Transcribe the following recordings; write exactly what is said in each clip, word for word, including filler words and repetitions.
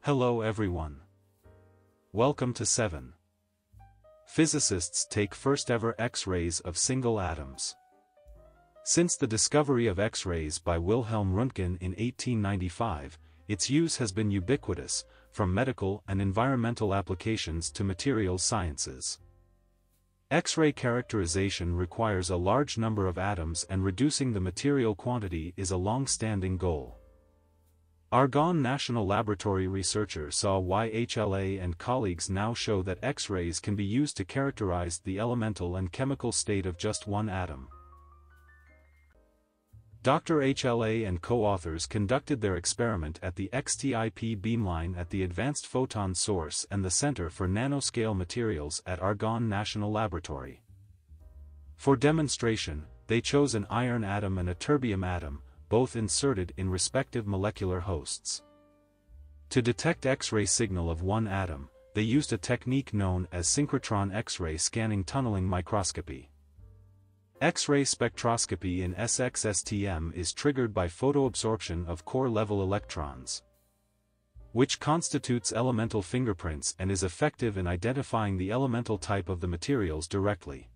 Hello everyone. Welcome to seven. Physicists take first ever X-rays of single atoms. Since the discovery of X-rays by Wilhelm Röntgen in eighteen ninety-five, its use has been ubiquitous, from medical and environmental applications to materials sciences. X-ray characterization requires a large number of atoms, and reducing the material quantity is a long-standing goal. Argonne National Laboratory researcher saw why H L A and colleagues now show that X-rays can be used to characterize the elemental and chemical state of just one atom. Doctor H L A and co-authors conducted their experiment at the X T I P beamline at the Advanced Photon Source and the Center for Nanoscale Materials at Argonne National Laboratory. For demonstration, they chose an iron atom and a terbium atom, both inserted in respective molecular hosts. To detect X-ray signal of one atom, they used a technique known as synchrotron X-ray scanning tunneling microscopy. X-ray spectroscopy in S X S T M is triggered by photoabsorption of core-level electrons, which constitutes elemental fingerprints and is effective in identifying the elemental type of the materials directly.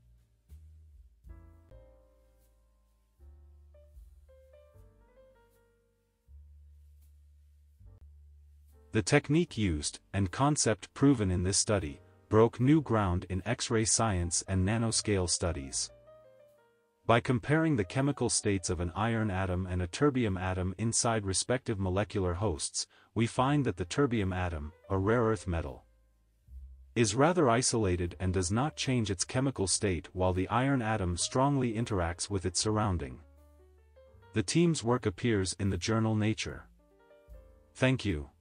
The technique used, and concept proven in this study, broke new ground in X-ray science and nanoscale studies. By comparing the chemical states of an iron atom and a terbium atom inside respective molecular hosts, we find that the terbium atom, a rare earth metal, is rather isolated and does not change its chemical state, while the iron atom strongly interacts with its surrounding. The team's work appears in the journal Nature. Thank you.